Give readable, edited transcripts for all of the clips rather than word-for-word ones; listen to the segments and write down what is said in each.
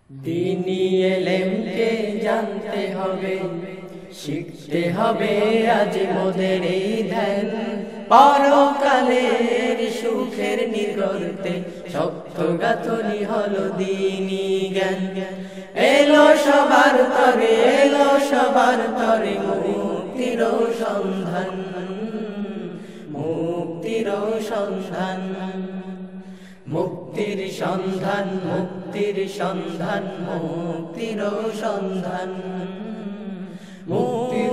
দ্বীনি ইলমকে জানতে হবে, শিখতে হবে আজ মোদের এই ধ্যান। পরকালের সুখের নিগর্তে শক্ত গাঁথনি হলো দ্বীনি জ্ঞান। এলো সবার তরে, এলো সবার তরে মুক্তির সন্ধান, মুক্তির সন্ধান, মুক্তির সন্ধান, মুক্তির সন্ধান, মুক্তির সন্ধান, মুক্তির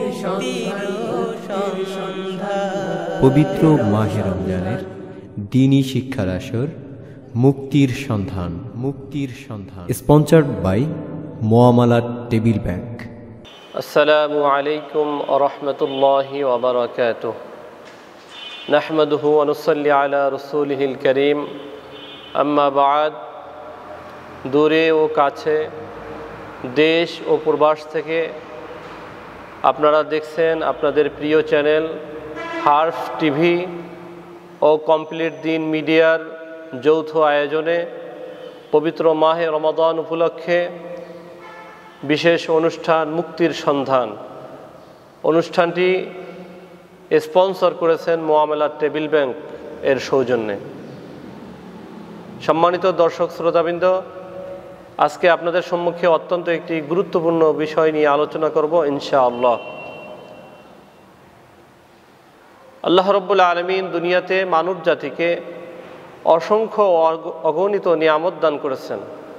সন্ধান। পবিত্র মাহে রমজানের দ্বীনি শিক্ষার আসর মুক্তির সন্ধান, মুক্তির সন্ধান, sponsored by Muamalat table bank. আসসালামু আলাইকুম ওয়া রাহমাতুল্লাহি ওয়া বারাকাতুহু। নাহমাদুহু ওয়া নুসাল্লি আলা রাসূলিহিল কারীম। আম্মা বা'দ। দূরে ও কাছে, দেশ ও প্রবাস থেকে আপনারা দেখছেন আপনাদের প্রিয় চ্যানেল হার্ফ টিভি ও কমপ্লিট দ্বীন মিডিয়ার যৌথ আয়োজনে পবিত্র মাহে রমাদান উপলক্ষে বিশেষ অনুষ্ঠান মুক্তির সন্ধান। অনুষ্ঠানটি স্পন্সর করেছেন মুআমালাত টেবিল ব্যাংক এর সৌজন্যে। সম্মানিত দর্শক শ্রোতাবৃন্দ, আজকে আপনাদের সম্মুখে অত্যন্ত একটি গুরুত্বপূর্ণ বিষয় নিয়ে আলোচনা করব ইনশাআল্লাহ। আল্লাহ রাব্বুল আলামিন দুনিয়াতে মানব জাতিকে অসংখ্য অগণিত নিয়ামত দান করেছেন।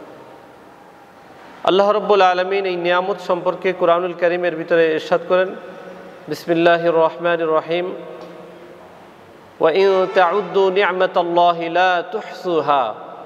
আল্লাহ রাব্বুল আলামিন এই নিয়ামত সম্পর্কে কুরআনুল কারীমের ভিতরে ইরশাদ করেন, বিসমিল্লাহির রহমানির রহিম, ওয়া ইন তাউদ্দু নি'মাতাল্লাহি লা তুহসুহা।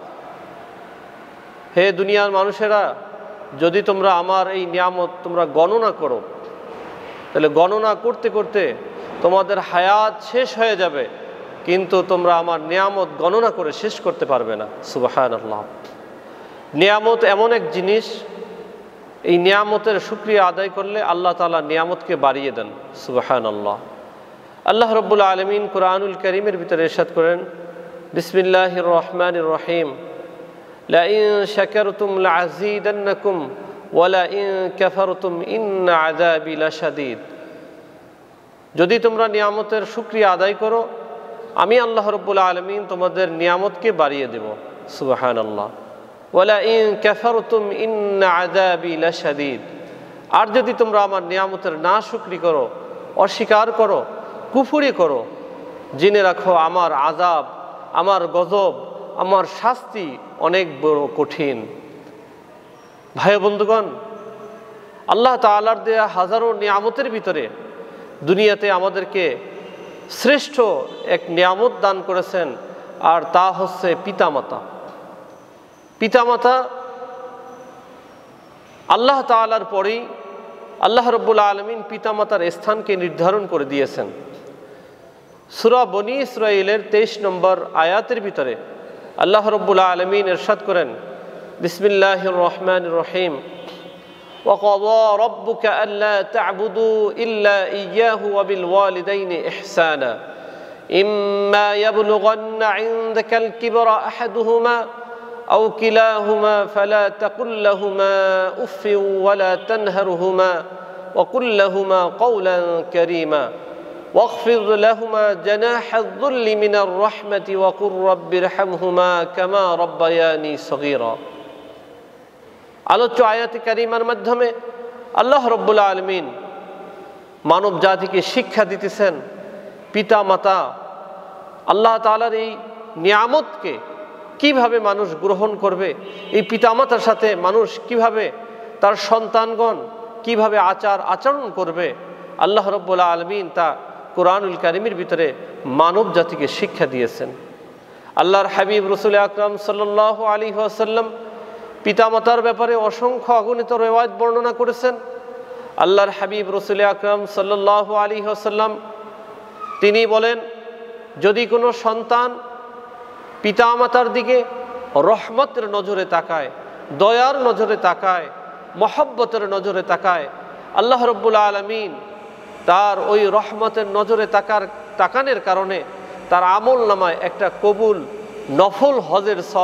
হে দুনিয়ার মানুষেরা, যদি তোমরা আমার এই নিয়ামত তোমরা গণনা করো, তাহলে গণনা করতে করতে তোমাদের হায়াত শেষ হয়ে যাবে, কিন্তু তোমরা আমার নিয়ামত গণনা করে শেষ করতে পারবে না। সুবহানাল্লাহ। নিয়ামত এমন এক জিনিস, এই নিয়ামতের শুকরিয়া আদায় করলে আল্লাহ তাআলা নিয়ামতকে বাড়িয়ে দেন। সুবহানাল্লাহ। আল্লাহ রাব্বুল আলামিন কুরআনুল কারীমের ভিতরে ইরশাদ করেন, বিসমিল্লাহির রহমানির রহিম, লা ইন শাকারতুম লাযীদান্নাকুম ওয়া লা ইন কাফারতুম ইন্না আযাবি লাশাদীদ। যদি তোমরা নিয়ামতের শুকরিয়া আদায় করো, আমি আল্লাহ রাব্বুল আলামিন তোমাদের নিয়ামতকে বাড়িয়ে দেব। সুবহানাল্লাহ। ওয়া লা ইন কাফারতুম ইন্না আযাবি লাশাদীদ। আর যদি তোমরা আমার নিয়ামতের না শুকরি করো, অস্বীকার করো, কুফরি করো, জেনে রাখো আমার আযাব, আমার গজব, আমার শাস্তি অনেক বড় কঠিন। ভাই বন্ধুগণ, আল্লাহ তাআলার দেয়া হাজারো নিয়ামতের ভিতরে দুনিয়াতে আমাদেরকে শ্রেষ্ঠ এক নিয়ামত দান করেছেন, আর তা হচ্ছে পিতামাতা। পিতামাতা আল্লাহ তাআলার পরেই আল্লাহ রাব্বুল আলামিন পিতামাতার স্থানকে নির্ধারণ করে দিয়েছেন। সূরা বনী ইসরাঈলের 23 নম্বর আয়াতের ভিতরে আল্লাহ রাব্বুল আলামিন ইরশাদ করেন, বিসমিল্লাহির রহমানির রহিম, ওয়া ক্বাযা রাব্বুকা আল্লা তা'বুদু ইল্লা ইয়্যাহু ওয়া বিল ওয়ালিদাইনি ইহসানা ইম্মা ইয়াবলুগান্না 'ইনদাকাল কিবরা আহাদুহুমা আও কিলাহুমা ফালা তাকুল লাহুমা উফফিন ওয়া লা তানহারহুমা ওয়া কুল লাহুমা কওলান কারীমা واخفض لهما جناح الذل من الرحمة وقل رب ارحمهما كما ربياني صغيرا। আলোচ্য আয়াতে কারিমার মাধ্যমে আল্লাহ রাব্বুল আলামিন মানব জাতিকে শিক্ষা দিতেছেন পিতা মাতা, আল্লাহ তাআলার এই নিয়ামতকে কিভাবে মানুষ গ্রহণ করবে, এই পিতামাতার সাথে মানুষ কিভাবে তার সন্তানগণ কিভাবে আচরণ করবে, আল্লাহ রাব্বুল আলামিন তা কুরআনুল কারীমের ভিতরে মানব জাতিকে শিক্ষা দিয়েছেন। আল্লাহর হাবিব রাসূল আকরাম সাল্লাল্লাহু আলাইহি ওয়াসাল্লাম পিতামাতার ব্যাপারে অসংখ্য অগণিত রিওয়ায়াত বর্ণনা করেছেন। আল্লাহর হাবিব রাসূল আকরাম সাল্লাল্লাহু আলাইহি ওয়াসাল্লাম তিনি বলেন, যদি কোনো সন্তান পিতামাতার দিকে রহমতের নজরে তাকায়, দয়ার নজরে তাকায়, মহব্বতের নজরে তাকায়, আল্লাহ রাব্বুল আলামিন তার ওই রহমতের নজরে তাকানোর কারণে তার আমল নামায় একটা কবুল নফল হজের সব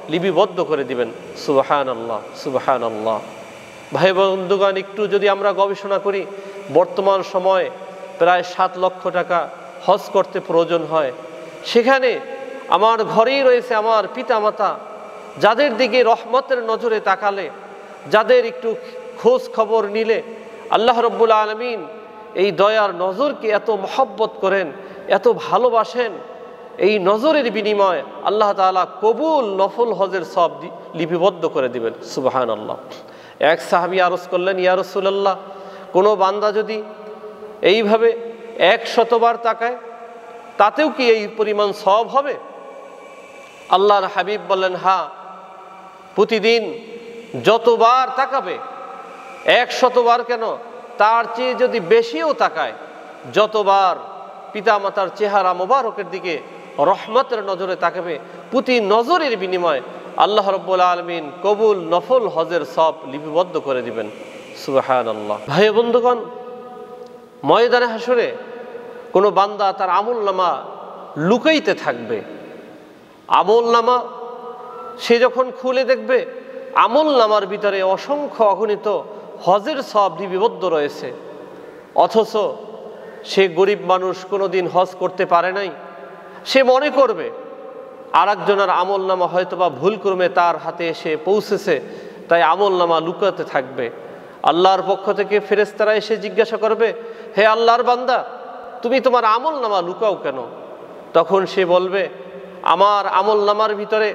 লিপিবদ্ধ করে দিবেন। সুবহানাল্লাহ, সুবহানাল্লাহ। ভাই বন্ধুগণ, একটু যদি আমরা গবেষণা করি, বর্তমান সময়ে প্রায় 7 লক্ষ টাকা হজ করতে প্রয়োজন হয়। সেখানে আমার ঘরেই রয়েছে আমার পিতামাতা, যাদের দিকে রহমতের নজরে তাকালে, যাদের একটু খোঁজ খবর নিলে আল্লাহ রাব্বুল আলামিন এই দয়ার নজরকে এত মহব্বত করেন, এত ভালোবাসেন। এই নজরের বিনিময়ে আল্লাহ তাআলা কবুল নফল হজের সব লিপিবদ্ধ করে দিবেন। সুবহানাল্লাহ। এক সাহাবী আরজ করলেন, ইয়া রাসূলুল্লাহ, কোনো বান্দা যদি এইভাবে 100 বার তাকায়, তাতেও কি এই পরিমাণ সওয়াব হবে? আল্লাহর হাবিব বললেন, হ্যাঁ, প্রতিদিন যতবার তাকাবে, 100 বার কেন, তার চেয়ে যদি বেশিও তাকায়, যতবার পিতামাতার চেহারা মোবারকের দিকে রহমতের নজরে তাকাবে, প্রতি নজরের বিনিময়ে আল্লাহ রাব্বুল আলামিন কবুল নফল হজের সব লিপিবদ্ধ করে দিবেন। সুবহানাল্লাহ। ভাই বন্ধুগণ, ময়দানে হাসরে কোনো বান্দা তার আমলনামা লুকাইতে থাকবে। আমলনামা সে যখন খুলে দেখবে, আমলনামার ভিতরে অসংখ্য অগণিত হজের সব লিপিবদ্ধ রয়েছে, অথচ সে গরিব মানুষ, কোনোদিন হজ করতে পারে নাই। সে মনে করবে আর একজনের আমলনামা হয়তোবা ভুলক্রমে তার হাতে এসে পৌঁছেছে, তাই আমলনামা লুকাতে থাকবে। আল্লাহর পক্ষ থেকে ফেরেশতারা এসে জিজ্ঞাসা করবে, হে আল্লাহর বান্দা, তুমি তোমার আমলনামা লুকাও কেন? তখন সে বলবে, আমার আমলনামার ভিতরে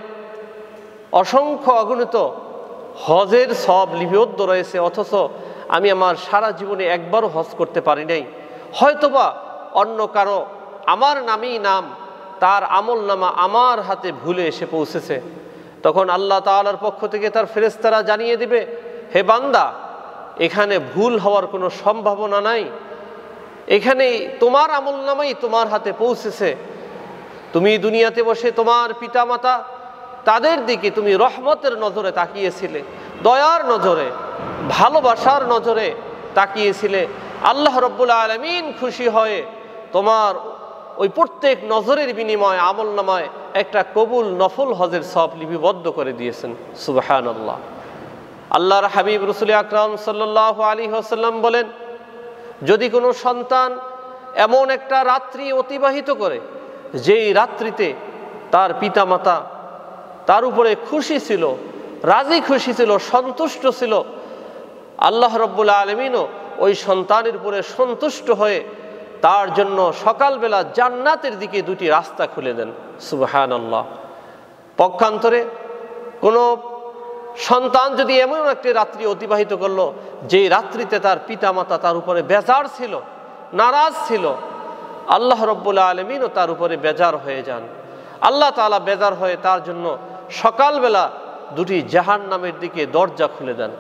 অসংখ্য অগণিত হজের সব লিপিবদ্ধ রয়েছে, অথচ আমি আমার সারা জীবনে একবারও হজ করতে পারি নাই। হয়তোবা অন্য কারো আমার নামেই নাম, তার আমলনামা আমার হাতে ভুলে এসে পৌঁছেছে। তখন আল্লাহ তাআলার পক্ষ থেকে তার ফেরেশতারা জানিয়ে দিবে, হে বান্দা, এখানে ভুল হওয়ার কোনো সম্ভাবনা নাই, এখানে তোমার আমলনামাই তোমার হাতে পৌঁছেছে। তুমি দুনিয়াতে বসে তোমার পিতামাতা, তাদের দিকে তুমি রহমতের নজরে তাকিয়েছিলে, দয়ার নজরে, ভালোবাসার নজরে তাকিয়েছিলে। আল্লাহ রাব্বুল আলামিন খুশি হয়ে তোমার ওই প্রত্যেক নজরের বিনিময়ে আমলনামায় একটা কবুল নফল হজের সব লিপিবদ্ধ করে দিয়েছেন। সুবহানাল্লাহ। আল্লাহর হাবিব রাসূল আকরাম সাল্লাল্লাহু আলাইহি ওয়াসাল্লাম বলেন, যদি কোনো সন্তান এমন একটা রাত্রি অতিবাহিত করে, যেই রাত্রিতে তার পিতামাতা তার উপরে খুশি ছিল, রাজি খুশি ছিল, সন্তুষ্ট ছিল, আল্লাহ রাব্বুল আলামিনও ওই সন্তানের উপরে সন্তুষ্ট হয়ে তার জন্য সকালবেলা জান্নাতের দিকে 2টি রাস্তা খুলে দেন। সুবহানাল্লাহ। পক্ষান্তরে কোনো সন্তান যদি এমন একটি রাত্রি অতিবাহিত করলো, যেই রাত্রিতে তার পিতামাতা তার উপরে বেজার ছিল, নারাজ ছিল, আল্লাহ রাব্বুল আলামিনও তার উপরে বেজার হয়ে যান। আল্লাহ তাআলা বেজার হয়ে তার জন্য সকালবেলা 2টি জাহান্নামের দিকে দরজা খুলে দেন।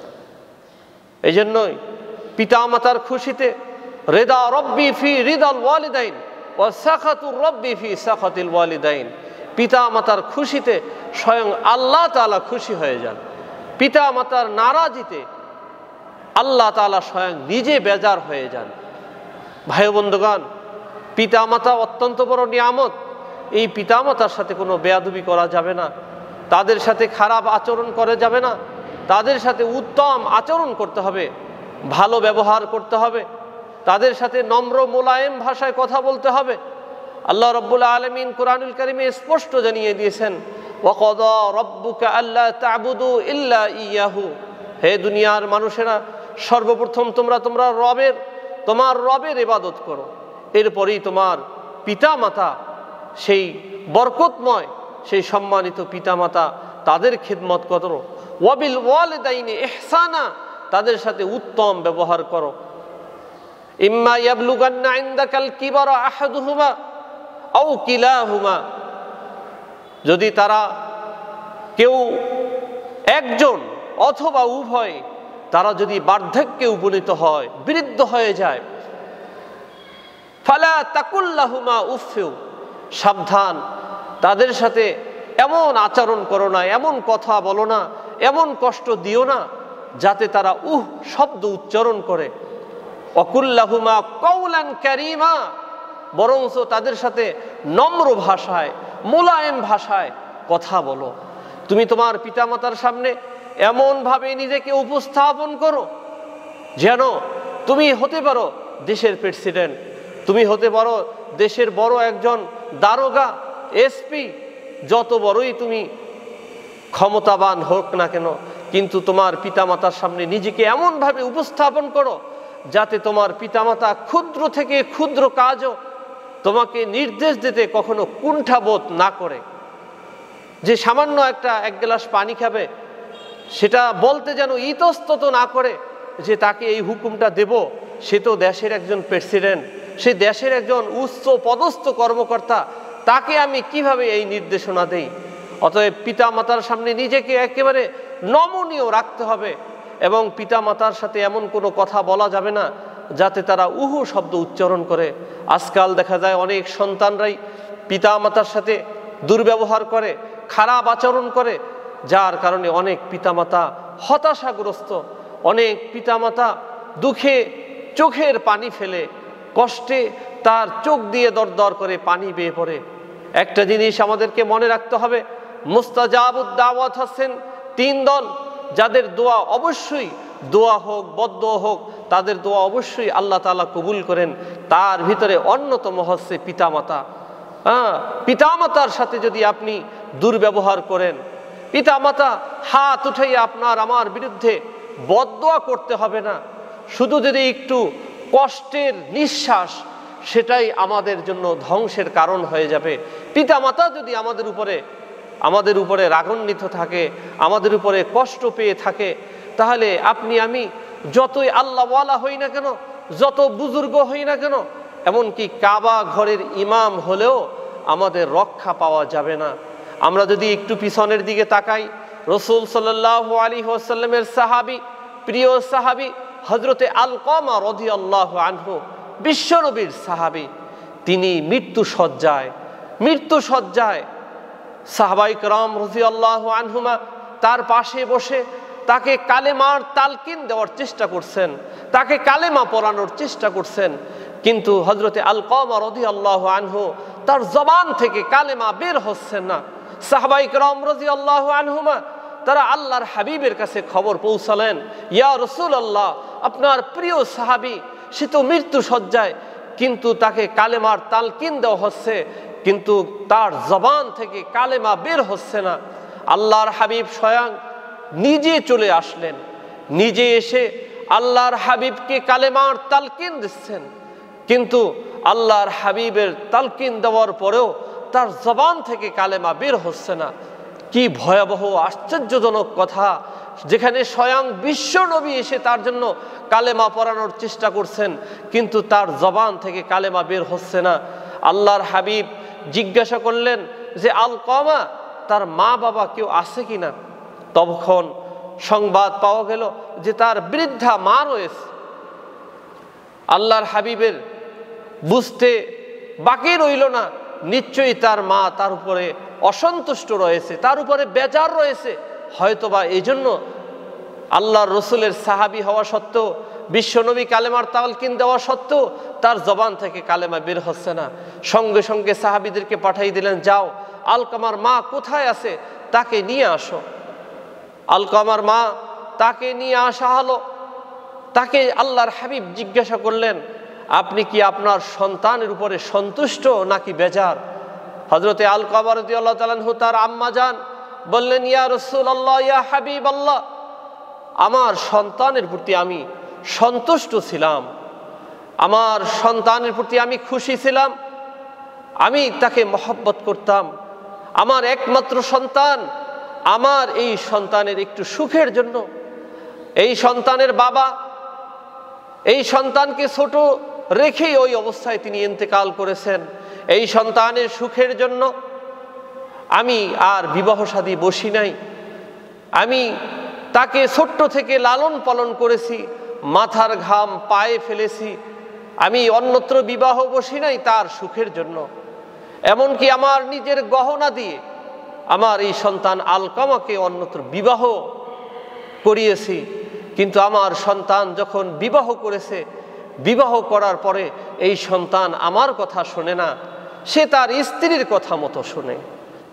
এই জন্যই পিতামাতার খুশিতে রিদা রব্বি ফি রিদাল ওয়ালিদাইন ওয়া সাখাতুর রব্বি ফি সাখাতিল ওয়ালিদাইন। পিতামাতার খুশিতে স্বয়ং আল্লাহ তাআলা খুশি হয়ে যান, পিতামাতার নারাজিতে আল্লাহ তাআলা স্বয়ং নিজে বেজার হয়ে যান। ভাই বন্ধুগণ, পিতামাতা অত্যন্ত বড় নিয়ামত। এই পিতামাতার সাথে কোনো বেয়াদবি করা যাবে না, তাদের সাথে খারাপ আচরণ করা যাবে না, তাদের সাথে উত্তম আচরণ করতে হবে, ভালো ব্যবহার করতে হবে, তাদের সাথে নম্র মোলায়েম ভাষায় কথা বলতে হবে। আল্লাহ রাব্বুল আলামিন কোরআনুল কারীমে স্পষ্ট জানিয়ে দিয়েছেন, ওয়াকাদা রাব্বুকা আল্লা তা'বুদু ইল্লা ইয়াহু। হে দুনিয়ার মানুষেরা, সর্বপ্রথম তোমার রবের ইবাদত করো, এরপরেই তোমার পিতামাতা, সেই বরকতময়, সেই সম্মানিত পিতামাতা, তাদের খিদমত করো। ওয়াবিল ওয়ালিদাইনি ইহসানা, তাদের সাথে উত্তম ব্যবহার করো। ইম্মা ইয়াবলুগান্না ইনদাকাল কিবারা আহাদুহুমা আও কিলাহুমা, যদি তারা কেউ একজন অথবা উভয় তারা যদি বার্ধক্যে উপনীত হয়, বৃদ্ধ হয়ে যায়, ফালা তাকুল্লাহুমা উফফু, সাবধান, তাদের সাথে এমন আচরণ করো না, এমন কথা বলো না, এমন কষ্ট দিও না যাতে তারা শব্দ উচ্চারণ করে। ওয়াকুল্লাহুমা কওলান কারীমা, বরঞ্চ তাদের সাথে নম্র ভাষায়, মোলায়েম ভাষায় কথা বলো। তুমি তোমার পিতামাতার সামনে এমনভাবে নিজেকে উপস্থাপন করো যেন তুমি হতে পারো দেশের প্রেসিডেন্ট, তুমি হতে পারো দেশের বড় একজন দারোগা, এসপি, যত বড়ই তুমি ক্ষমতাবান হোক না কেন, কিন্তু তোমার পিতামাতার সামনে নিজেকে এমনভাবে উপস্থাপন করো যাতে তোমার পিতামাতা ক্ষুদ্র থেকে ক্ষুদ্র কাজও তোমাকে নির্দেশ দিতে কখনো কুণ্ঠাবোধ না করে। যে সামান্য এক গ্লাস পানি খাবে সেটা বলতে যেন ইতস্তত না করে যে তাকে এই হুকুমটা দেব, সে তো দেশের একজন প্রেসিডেন্ট, সে দেশের একজন উচ্চ পদস্থ কর্মকর্তা, তাকে আমি কিভাবে এই নির্দেশনা দেই। অতএব পিতামাতার সামনে নিজেকে একেবারে নমনীয় রাখতে হবে এবং পিতামাতার সাথে এমন কোনো কথা বলা যাবে না যাতে তারা উহু শব্দ উচ্চারণ করে। আজকাল দেখা যায় অনেক সন্তানরাই পিতামাতার সাথে দুর্ব্যবহার করে, খারাপ আচরণ করে, যার কারণে অনেক পিতামাতা হতাশাগ্রস্ত, অনেক পিতামাতা দুঃখে চোখের পানি ফেলে, কষ্টে তার চোখ দিয়ে দরদর করে পানি বেয়ে পড়ে। একটা জিনিস আমাদেরকে মনে রাখতে হবে, মুস্তাজাবুদ দাওয়াত হচ্ছেন তিন দল, যাদের দোয়া অবশ্যই, দোয়া হোক বদদোয়া হোক, তাদের দোয়া অবশ্যই আল্লাহ তাআলা কবুল করেন। তার ভিতরে অন্যতম হচ্ছে পিতামাতা। পিতামাতার সাথে যদি আপনি দুর্ব্যবহার করেন, পিতামাতা হাত উঠাইয়া আপনার আমার বিরুদ্ধে বদদোয়া করতে হবে না, শুধু যদি একটু কষ্টের নিঃশ্বাস, সেটাই আমাদের জন্য ধ্বংসের কারণ হয়ে যাবে। পিতামাতা যদি আমাদের উপরে রাগান্বিত থাকে, আমাদের উপরে কষ্ট পেয়ে থাকে, তাহলে আপনি আমি যতই আল্লাহওয়ালা হই না কেন, যত বুজুর্গ হই না কেন, এমনকি কাবা ঘরের ইমাম হলেও আমাদের রক্ষা পাওয়া যাবে না। আমরা যদি একটু পিছনের দিকে তাকাই, রাসূল সাল্লাল্লাহু আলাইহি ওয়াসাল্লামের সাহাবী, প্রিয় সাহাবী হযরতে আলকামা রাদিয়াল্লাহু আনহু, বিশ্বনবীর সাহাবী, তিনি মৃত্যু সজ্জায় সাহাবায়ে কেরাম রাদিয়াল্লাহু আনহুমা তার পাশে বসে তাকে কালেমার তালকিন দেওয়ার চেষ্টা করছেন, তাকে কালেমা পড়ানোর চেষ্টা করছেন, কিন্তু হযরতে আলকামা রাদিয়াল্লাহু আনহু তার জবান থেকে কালেমা বের হচ্ছে না। সাহাবায়ে কেরাম রাদিয়াল্লাহু আনহুমা তারা আল্লাহর হাবিবের কাছে খবর পৌঁছালেন, ইয়া রাসূলুল্লাহ, আপনার প্রিয় সাহাবী সে তো মৃত্যু সজ্জায়, কিন্তু তাকে কালেমার তালকিন দেওয়া হচ্ছে, কিন্তু তার জবান থেকে কালেমা বের হচ্ছে না। আল্লাহর হাবিব স্বয়ং নিজে চলে আসলেন, নিজে এসে আল্লাহর হাবিবকে কালেমার তালকিন দিচ্ছেন, কিন্তু আল্লাহর হাবিবের তালকিন দেওয়ার পরেও তার জবান থেকে কালেমা বের হচ্ছে না। কি ভয়াবহ আশ্চর্যজনক কথা, যেখানে স্বয়ং বিশ্ব নবী এসে তার জন্য কালেমা পড়ানোর চেষ্টা করছেন, কিন্তু তার জবান থেকে কালেমা বের হচ্ছে না। আল্লাহর হাবিব জিজ্ঞাসা করলেন যে আলকামা, তার মা বাবা কেউ আছে কিনা? তখন সংবাদ পাওয়া গেল যে তার বৃদ্ধা মা রয়েছে। আল্লাহর হাবিবের বুঝতে বাকি রইল না, নিশ্চয়ই তার মা তার উপরে অসন্তুষ্ট রয়েছে, তার উপরে বেজার রয়েছে, হয়তোবা এই জন্য আল্লাহর রসুলের সাহাবী হওয়া সত্ত্বেও, বিশ্বনবী কালেমার তালকিন দেওয়া সত্ত্বেও তার জবান থেকে কালেমা বের হচ্ছে না। সঙ্গে সঙ্গে সাহাবীদেরকে পাঠিয়ে দিলেন, যাও আলকামার মা কোথায় আছে তাকে নিয়ে আসো। আলকামার মা তাকে নিয়ে আসা হলো। তাকে আল্লাহর হাবিব জিজ্ঞাসা করলেন, আপনি কি আপনার সন্তানের উপরে সন্তুষ্ট নাকি বেজার? হযরতে আলকামা রাদিয়াল্লাহু তাআলা আনহু তার আম্মা যান বললেন, ইয়া রাসূলুল্লাহ, ইয়া হাবিবাল্লাহ, আমার সন্তানের প্রতি আমি সন্তুষ্ট ছিলাম, আমার সন্তানের প্রতি আমি খুশি ছিলাম, আমি তাকে মহব্বত করতাম, আমার একমাত্র সন্তান, আমার এই সন্তানের একটু সুখের জন্য, এই সন্তানের বাবা এই সন্তানকে ছোট রেখেই ওই অবস্থায় তিনি ইন্তেকাল করেছেন, এই সন্তানের সুখের জন্য আমি আর বিবাহ শাদী বসি নাই, আমি তাকে ছোট্ট থেকে লালন পালন করেছি, মাথার ঘাম পায়ে ফেলেছি, আমি অন্যত্র বিবাহ বসি নাই তার সুখের জন্য, এমনকি আমার নিজের গহনা দিয়ে আমার এই সন্তান আলকামাকে অন্যত্র বিবাহ করিয়েছি। কিন্তু আমার সন্তান যখন বিবাহ করেছে, বিবাহ করার পরে এই সন্তান আমার কথা শোনে না, সে তার স্ত্রীর কথা মতো শোনে।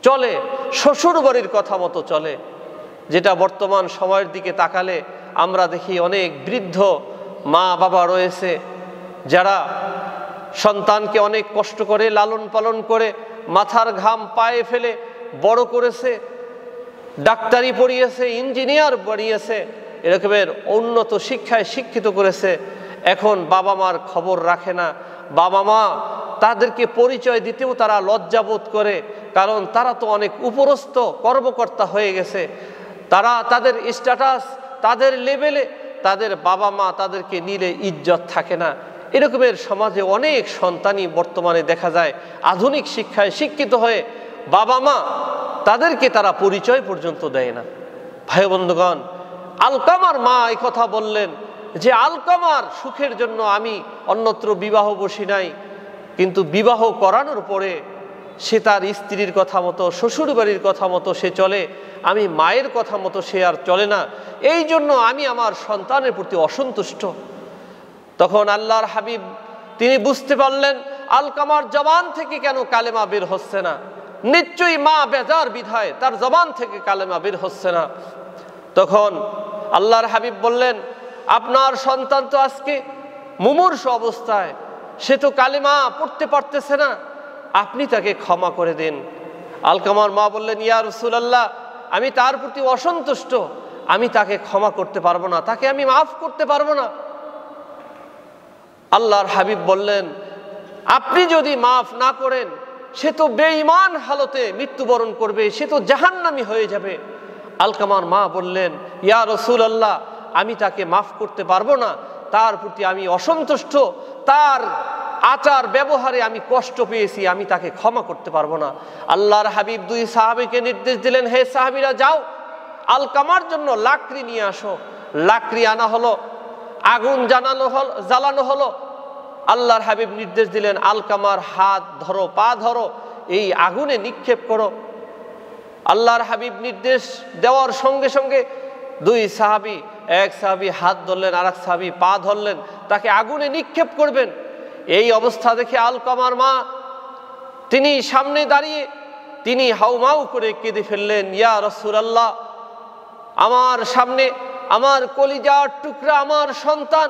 চলে, শ্বশুর বাড়ির কথা মতো চলে। যেটা বর্তমান সময়ের দিকে তাকালে আমরা দেখি অনেক বৃদ্ধ মা বাবা রয়েছে যারা সন্তানকে অনেক কষ্ট করে লালন পালন করে মাথার ঘাম পায়ে ফেলে বড় করেছে, ডাক্তারি পড়িয়েছে, ইঞ্জিনিয়ার পড়িয়েছে, এরকমের উন্নত শিক্ষায় শিক্ষিত করেছে। এখন বাবা মার খবর রাখে না, বাবা মা তাদেরকে পরিচয় দিতেও তারা লজ্জাবোধ করে, কারণ তারা তো অনেক উপরস্থ কর্মকর্তা হয়ে গেছে। তারা তাদের স্ট্যাটাস, তাদের লেভেলে তাদের বাবা মা তাদেরকে নিলে ইজ্জত থাকে না। এরকমের সমাজে অনেক সন্তানই বর্তমানে দেখা যায় আধুনিক শিক্ষায় শিক্ষিত হয়ে বাবা মা তাদেরকে তারা পরিচয় পর্যন্ত দেয় না। ভাই বন্ধুগণ, আলকামার মা এই কথা বললেন যে আলকামার সুখের জন্য আমি অন্যত্র বিবাহ বসি নাই, কিন্তু বিবাহ করানোর পরে সে তার স্ত্রীর কথা মতো, শ্বশুর বাড়ির কথা মতো সে চলে, আমি মায়ের কথা মতো সে আর চলে না, এই জন্য আমি আমার সন্তানের প্রতি অসন্তুষ্ট। তখন আল্লাহর হাবিব তিনি বুঝতে পারলেন আলকামার জবান থেকে কেন কালেমা বের হচ্ছে না, নিশ্চয়ই মা বেজার বিধায় তার জবান থেকে কালেমা বের হচ্ছে না। তখন আল্লাহর হাবিব বললেন, আপনার সন্তান তো আজকে মুমূর্ষু অবস্থায়, সে তো কালেমা পড়তে পারতেছে না, আপনি তাকে ক্ষমা করে দিন। আলকামার মা বললেন, ইয়া রাসূলুল্লাহ, আমি তার প্রতি অসন্তুষ্ট, আমি তাকে ক্ষমা করতে পারবো না, তাকে আমি মাফ করতে পারবো না। আল্লাহর হাবিব বললেন, আপনি যদি মাফ না করেন সে তো বেঈমান হালতে মৃত্যুবরণ করবে, সে তো জাহান্নামী হয়ে যাবে। আলকামার মা বললেন, ইয়া রাসূলুল্লাহ, আমি তাকে মাফ করতে পারবো না, তার প্রতি আমি অসন্তুষ্ট, তার আচার ব্যবহারে আমি কষ্ট পেয়েছি, আমি তাকে ক্ষমা করতে পারবো না। আল্লাহর হাবিব দুই সাহাবীকে নির্দেশ দিলেন, হে সাহাবীরা যাও, আলকামার জন্য লাকড়ি নিয়ে আসো। লাকড়ি আনা হলো, আগুন জ্বালানো হলো। আল্লাহর হাবিব নির্দেশ দিলেন, আলকামার হাত ধরো, পা ধরো, এই আগুনে নিক্ষেপ করো। আল্লাহর হাবিব নির্দেশ দেওয়ার সঙ্গে সঙ্গে দুই সাহাবী, এক সাহাবী হাত ধরলেন, আর এক সাহাবী পা ধরলেন, তাকে আগুনে নিক্ষেপ করবেন। এই অবস্থা দেখে আলকামার মা তিনি সামনে দাঁড়িয়ে তিনি হাউমাউ করে কেঁদে ফেললেন, ইয়া রাসূলুল্লাহ, আমার সামনে আমার কলিজার টুকরা আমার সন্তান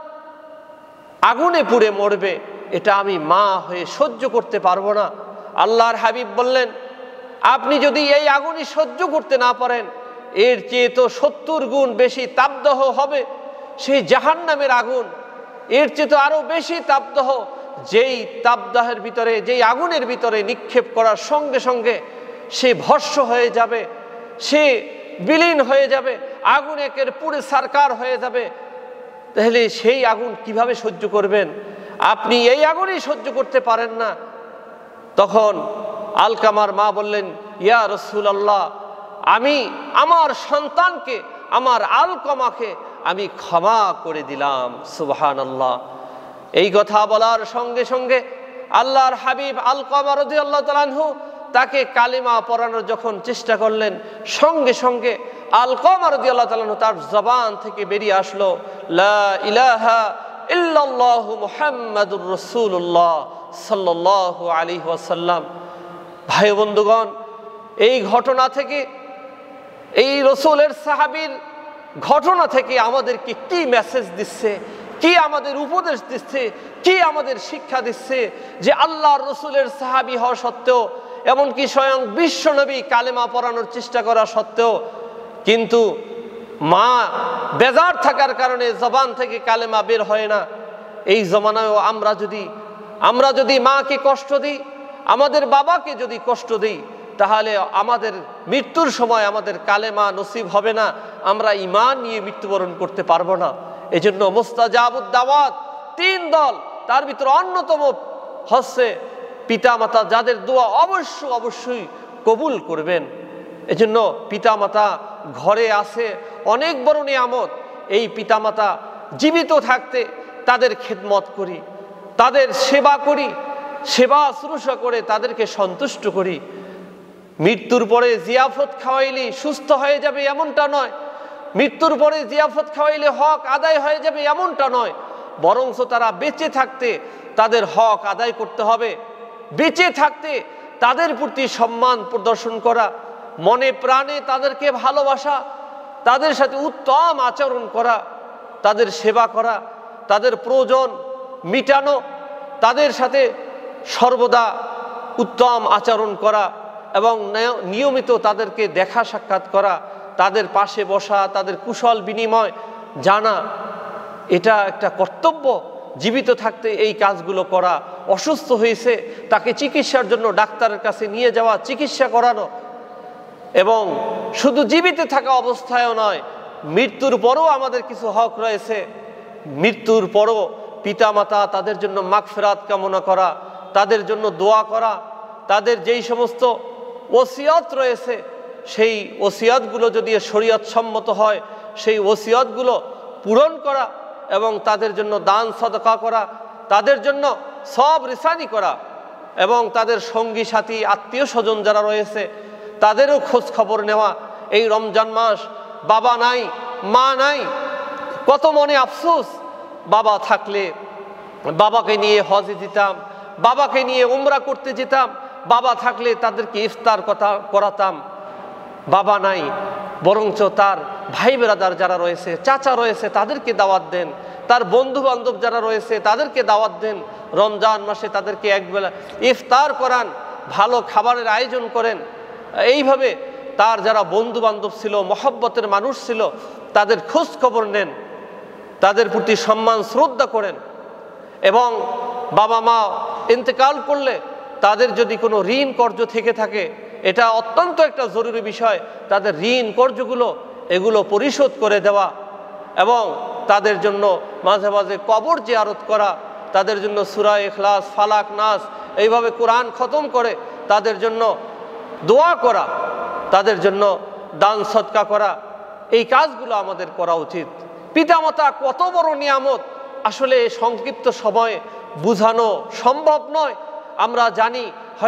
আগুনে পুড়ে মরবে, এটা আমি মা হয়ে সহ্য করতে পারবো না। আল্লাহর হাবিব বললেন, আপনি যদি এই আগুনই সহ্য করতে না পারেন, এর চেয়ে তো 70 গুণ বেশি তাপদাহ হবে সেই জাহান্নামের আগুন, এর চেয়ে তো আরো বেশি তাপদাহ, যেই তাপদাহের ভিতরে, যেই আগুনের ভিতরে নিক্ষেপ করার সঙ্গে সঙ্গে সে ভস্ম হয়ে যাবে, সে বিলীন হয়ে যাবে, আগুন একের পুড়ে সারকার হয়ে যাবে। তাহলে সেই আগুন কিভাবে সহ্য করবেন? আপনি এই আগুনই সহ্য করতে পারেন না। তখন আলকামার মা বললেন, ইয়া রাসূলুল্লাহ, আমি আমার সন্তানকে, আমার আলকামাকে আমি ক্ষমা করে দিলাম। সুবহানাল্লাহ। এই কথা বলার সঙ্গে সঙ্গে আল্লাহর হাবিব আলকামা রাদিয়াল্লাহু তাআলা আনহু তাকে কালিমা পড়ানোর যখন চেষ্টা করলেন, সঙ্গে সঙ্গে আলকামা রাদিয়াল্লাহু তাআলা আনহু তার জবান থেকে বেরিয়ে আসলো, লা ইলাহা ইল্লাল্লাহু মুহাম্মাদুর রাসূলুল্লাহ সাল্লাল্লাহু আলাইহি ওয়াসাল্লাম। ভাই বন্ধুগণ, এই ঘটনা থেকে, এই রসুলের সাহাবীর ঘটনা থেকে আমাদেরকে কি মেসেজ দিচ্ছে, কি আমাদের উপদেশ দিচ্ছে, কি আমাদের শিক্ষা দিচ্ছে যে আল্লাহর রসুলের সাহাবী হওয়া সত্ত্বেও, এমনকি স্বয়ং বিশ্ব নবী কালেমা পড়ানোর চেষ্টা করা সত্ত্বেও কিন্তু মা বেজার থাকার কারণে জবান থেকে কালেমা বের হয় না। এই জমানায়ও আমরা যদি মাকে কষ্ট দিই, আমাদের বাবাকে যদি কষ্ট দিই, তাহলে আমাদের মৃত্যুর সময় আমাদের কালেমা নসিব হবে না, আমরা ঈমান নিয়ে মৃত্যুবরণ করতে পারবো না। এজন্য মুস্তাজাবুদ দাওয়াত 3 দল, তার ভিতরে অন্যতম হচ্ছে পিতামাতা, যাদের দোয়া অবশ্যই কবুল করবেন। এজন্য পিতামাতা ঘরে আছে অনেক বড় নিয়ামত। এই পিতামাতা জীবিত থাকতে তাদের খেদমত করি, তাদের সেবা করি, সেবা শুশ্রূষা করে তাদেরকে সন্তুষ্ট করি। মৃত্যুর পরে জিয়াফত খাওয়াইলে সুস্থ হয়ে যাবে এমনটা নয়, মৃত্যুর পরে জিয়াফত খাওয়াইলে হক আদায় হয়ে যাবে এমনটা নয়, বরঞ্চ তারা বেঁচে থাকতে তাদের হক আদায় করতে হবে, বেঁচে থাকতে তাদের প্রতি সম্মান প্রদর্শন করা, মনে প্রাণে তাদেরকে ভালোবাসা, তাদের সাথে উত্তম আচরণ করা, তাদের সেবা করা, তাদের প্রয়োজন মিটানো, তাদের সাথে সর্বদা উত্তম আচরণ করা এবং নিয়মিত তাদেরকে দেখা সাক্ষাৎ করা, তাদের পাশে বসা, তাদের কুশল বিনিময় জানা, এটা একটা কর্তব্য। জীবিত থাকতে এই কাজগুলো করা, অসুস্থ হয়েছে তাকে চিকিৎসার জন্য ডাক্তারের কাছে নিয়ে যাওয়া, চিকিৎসা করানো, এবং শুধু জীবিত থাকা অবস্থায়ও নয়, মৃত্যুর পরও আমাদের কিছু হক রয়েছে। মৃত্যুর পরও পিতামাতা তাদের জন্য মাগফিরাত কামনা করা, তাদের জন্য দোয়া করা, তাদের যেই সমস্ত ওসিয়ত রয়েছে সেই ওসিয়তগুলো যদি শরীয়ত সম্মত হয় সেই ওসিয়তগুলো পূরণ করা এবং তাদের জন্য দান সদকা করা, তাদের জন্য সব রিসানি করা, এবং তাদের সঙ্গী সাথী আত্মীয় স্বজন যারা রয়েছে তাদেরও খোঁজ খবর নেওয়া। এই রমজান মাস বাবা নাই, মা নাই, কত মনে আফসোস। বাবা থাকলে বাবাকে নিয়ে হজে যেতাম, বাবাকে নিয়ে উমরা করতে যেতাম, বাবা থাকলে তাদেরকে ইফতার করাতাম। বাবা নাই, বরঞ্চ তার ভাই বেরাদার যারা রয়েছে, চাচা রয়েছে, তাদেরকে দাওয়াত দেন, তার বন্ধু বান্ধব যারা রয়েছে তাদেরকে দাওয়াত দেন। রমজান মাসে তাদেরকে একবেলা ইফতার করান, ভালো খাবারের আয়োজন করেন। এইভাবে তার যারা বন্ধু বান্ধব ছিল, মহব্বতের মানুষ ছিল, তাদের খোঁজ খবর নেন, তাদের প্রতি সম্মান শ্রদ্ধা করেন। এবং বাবা মা ইন্তেকাল করলে তাদের যদি কোনো ঋণ কর্জ থেকে থাকে, এটা অত্যন্ত একটা জরুরি বিষয়, তাদের ঋণ কর্জগুলো এগুলো পরিশোধ করে দেওয়া, এবং তাদের জন্য মাঝে মাঝে কবর জিয়ারত করা, তাদের জন্য সূরা ইখলাস, ফালাক, নাস এইভাবে কোরআন খতম করে তাদের জন্য দোয়া করা, তাদের জন্য দান সদকা করা, এই কাজগুলো আমাদের করা উচিত। পিতামাতা কত বড় নিয়ামত, আসলে সংক্ষিপ্ত সময়ে বুঝানো সম্ভব নয়। আমরা জানি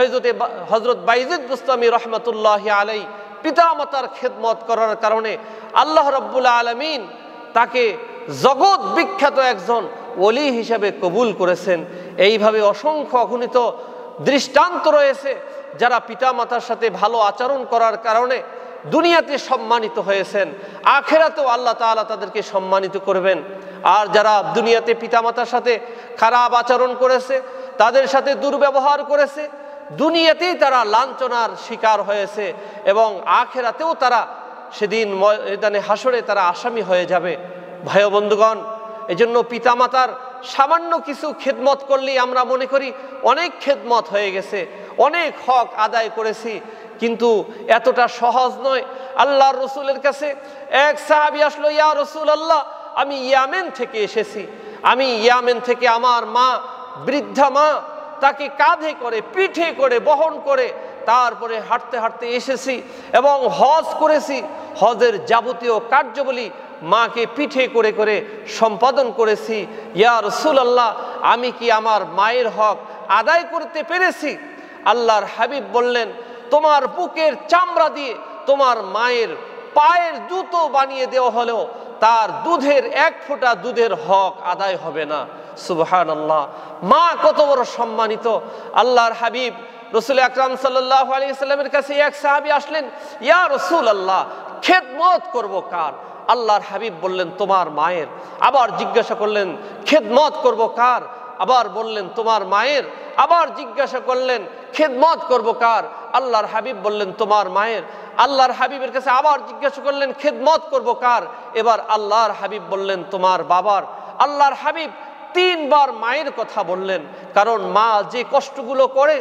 হযরত বাইজিদ বুস্তামি রহমতুল্লাহ আলাই পিতামাতার খেদমত করার কারণে আল্লাহ রাব্বুল আলামিন তাকে জগৎ বিখ্যাত একজন ওলি হিসেবে কবুল করেছেন। এইভাবে অসংখ্য অগণিত দৃষ্টান্ত রয়েছে যারা পিতামাতার সাথে ভালো আচরণ করার কারণে দুনিয়াতে সম্মানিত হয়েছেন, আখেরাতেও আল্লাহ তাআলা তাদেরকে সম্মানিত করবেন। আর যারা দুনিয়াতে পিতামাতার সাথে খারাপ আচরণ করেছে, তাদের সাথে দুর্ব্যবহার করেছে, দুনিয়াতেই তারা লাঞ্ছনার শিকার হয়েছে এবং আখেরাতেও তারা সেদিন ময়দানে হাসরে তারা আসামি হয়ে যাবে। ভাই বন্ধুগণ, এজন্য পিতামাতার সামান্য কিছু খেদমত করলেই আমরা মনে করি অনেক খেদমত হয়ে গেছে, অনেক হক আদায় করেছি, কিন্তু এতটা সহজ নয়। আল্লাহর রসুলের কাছে এক সাহাবী আসলো, ইয়া রাসূলুল্লাহ, আমি ইয়ামেন থেকে এসেছি, আমি ইয়ামেন থেকে আমার মা, বৃদ্ধা মা, তাকে কাঁধে করে পিঠে করে বহন করে তারপরে হাঁটতে হাঁটতে এসেছি এবং হজ করেছি। হজের যাবতীয় কার্যাবলী মাকে পিঠে করে করে সম্পাদন করেছি। ইয়া রাসূলুল্লাহ, আমি কি আমার মায়ের হক আদায় করতে পেরেছি? আল্লাহর হাবিব বললেন, তোমার বুকের চামড়া দিয়ে তোমার মায়ের পায়ের জুতো বানিয়ে দেওয়া হলেও তার দুধের এক ফোঁটা দুধের হক আদায় হবে না। সুবহানাল্লাহ, মা কত বড় সম্মানিত। আল্লাহর হাবিব রাসূল আকরাম সাল্লাল্লাহু আলাইহি সাল্লামের কাছে এক সাহাবী আসলেন, ইয়া রাসূলুল্লাহ, খেদমত করব কার? আল্লাহর হাবিব বললেন, তোমার মায়ের। আবার জিজ্ঞাসা করলেন, খেদমত করব কার? আবার বললেন, তোমার মায়ের। আবার জিজ্ঞাসা করলেন, খেদমত করব কার? আল্লাহর হাবিব বললেন, তোমার মায়ের। আল্লাহর হাবিবের কাছে আবার জিজ্ঞাসা করলেন, খেদমত করব কার? এবার আল্লাহর হাবিব বললেন, তোমার বাবার। আল্লাহর হাবিব 3 বার মায়ের কথা বললেন, কারণ মা যে কষ্টগুলো করে,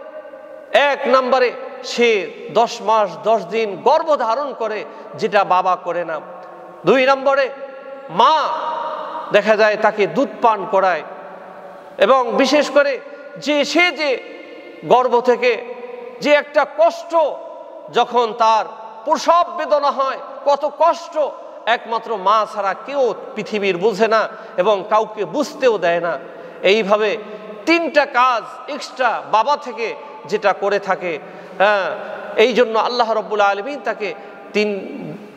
1 নম্বরে সে 10 মাস 10 দিন গর্ভধারণ করে, যেটা বাবা করে না। 2 নম্বরে মা দেখা যায় তাকে দুধ পান করায়, এবং বিশেষ করে সে যে গর্ভ থেকে যে একটা কষ্ট, যখন তার প্রসব বেদনা হয়, কত কষ্ট একমাত্র মা ছাড়া কেউ পৃথিবীর বুঝে না এবং কাউকে বুঝতেও দেয় না। এইভাবে 3টা কাজ এক্সট্রা বাবা থেকে যেটা করে থাকে। এই জন্য আল্লাহ রাব্বুল আলামিন তাকে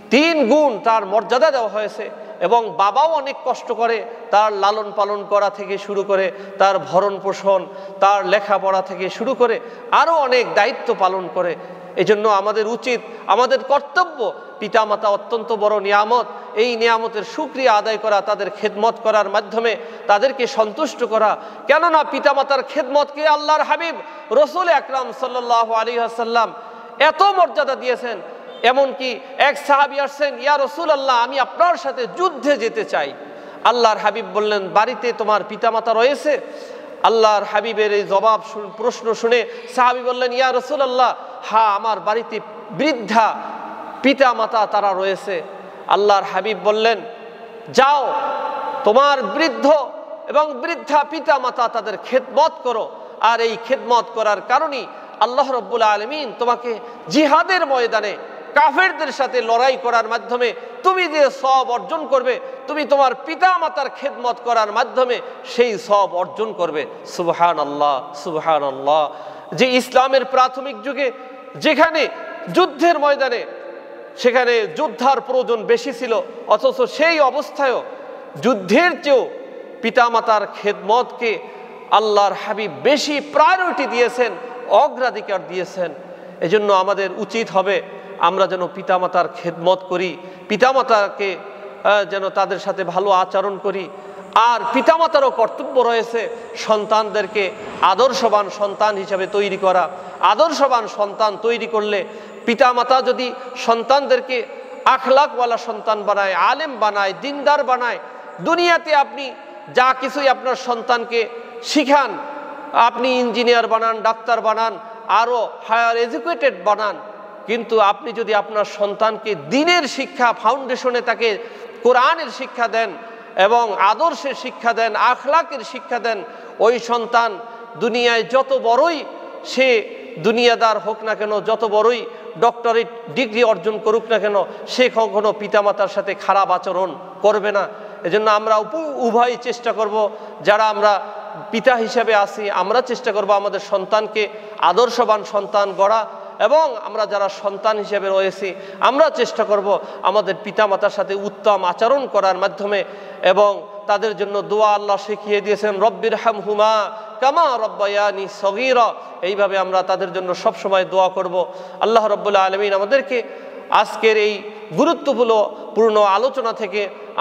3 গুণ তার মর্যাদা দেওয়া হয়েছে। এবং বাবাও অনেক কষ্ট করে তার লালন পালন করা থেকে শুরু করে তার ভরণ পোষণ, তার লেখাপড়া থেকে শুরু করে আরও অনেক দায়িত্ব পালন করে। এজন্য আমাদের উচিত, আমাদের কর্তব্য, পিতামাতা অত্যন্ত বড় নিয়ামত, এই নিয়ামতের শুকরিয়া আদায় করা, তাদের খেদমত করার মাধ্যমে তাদেরকে সন্তুষ্ট করা। কেননা পিতামাতার খেদমতকে আল্লাহর হাবিব রসুল আকরাম সাল্লাল্লাহু আলাইহি ওয়াসাল্লাম এত মর্যাদা দিয়েছেন। এমনকি এক সাহাবী আসছেন, ইয়া রাসূলুল্লাহ, আমি আপনার সাথে যুদ্ধে যেতে চাই। আল্লাহর হাবিব বললেন, বাড়িতে তোমার পিতামাতা রয়েছে? আল্লাহর হাবিবের এই জবাব প্রশ্ন শুনে সাহাবী বললেন, ইয়া রাসূলুল্লাহ, হ্যাঁ, আমার বাড়িতে বৃদ্ধা পিতামাতা তারা রয়েছে। আল্লাহর হাবিব বললেন, যাও, তোমার বৃদ্ধ এবং বৃদ্ধা পিতামাতা তাদের খেদমত করো। আর এই খেদমত করার কারণেই আল্লাহ রাব্বুল আলামিন তোমাকে জিহাদের ময়দানে কাফেরদের সাথে লড়াই করার মাধ্যমে তুমি যে সওয়াব অর্জন করবে, তুমি তোমার পিতামাতার খেদমত করার মাধ্যমে সেই সওয়াব অর্জন করবে। সুবহানাল্লাহ, সুবহানাল্লাহ। যে ইসলামের প্রাথমিক যুগে যেখানে যুদ্ধের ময়দানে সেখানে যোদ্ধার প্রয়োজন বেশি ছিল, অথচ সেই অবস্থায়ও যুদ্ধের চেয়েও পিতামাতার খেদমতকে আল্লাহর হাবিব বেশি প্রায়োরিটি দিয়েছেন, অগ্রাধিকার দিয়েছেন। এজন্য আমাদের উচিত হবে আমরা যেন পিতামাতার খেদমত করি, পিতামাতাকে যেন তাদের সাথে ভালো আচরণ করি। আর পিতামাতারও কর্তব্য রয়েছে সন্তানদেরকে আদর্শবান সন্তান হিসাবে তৈরি করা। আদর্শবান সন্তান তৈরি করলে, পিতামাতা যদি সন্তানদেরকে আখলাকওয়ালা সন্তান বানায়, আলেম বানায়, দিনদার বানায়, দুনিয়াতে আপনি যা কিছুই আপনার সন্তানকে শিখান, আপনি ইঞ্জিনিয়ার বানান, ডাক্তার বানান, আরও হায়ার এডুকেটেড বানান, কিন্তু আপনি যদি আপনার সন্তানকে দ্বীনের শিক্ষা, ফাউন্ডেশনে তাকে কোরআনের শিক্ষা দেন এবং আদর্শের শিক্ষা দেন, আখলাকের শিক্ষা দেন, ওই সন্তান দুনিয়ায় যত বড়ই সে দুনিয়াদার হোক না কেন, যত বড়ই ডক্টরেট ডিগ্রি অর্জন করুক না কেন, সে কখনো পিতামাতার সাথে খারাপ আচরণ করবে না। এজন্য আমরা উভয় চেষ্টা করব, যারা আমরা পিতা হিসাবে আছি আমরা চেষ্টা করব আমাদের সন্তানকে আদর্শবান সন্তান গড়া, এবং আমরা যারা সন্তান হিসেবে রয়েছি আমরা চেষ্টা করব আমাদের পিতামাতার সাথে উত্তম আচরণ করার মাধ্যমে। এবং তাদের জন্য দোয়া আল্লাহ শিখিয়ে দিয়েছেন, রব্বির হামহুমা কামা রব্বায়ানি সগীরা। এইভাবে আমরা তাদের জন্য সবসময় দোয়া করব। আল্লাহ রাব্বুল আলামিন আমাদেরকে আজকের এই গুরুত্বপূর্ণ আলোচনা থেকে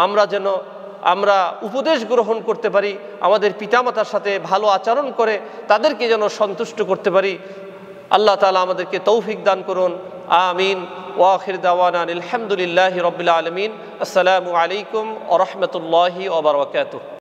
আমরা উপদেশ গ্রহণ করতে পারি, আমাদের পিতামাতার সাথে ভালো আচরণ করে তাদেরকে যেন সন্তুষ্ট করতে পারি। আল্লাহ তাআলা আমাদেরকে তৌফিক দান করুন। আমিন। ওয়া আখির দাওয়ানা আলহামদুলিল্লাহি রাব্বিল আলামিন। আসসালামু আলাইকুম ওয়া রাহমাতুল্লাহি ওয়া বারাকাতুহু।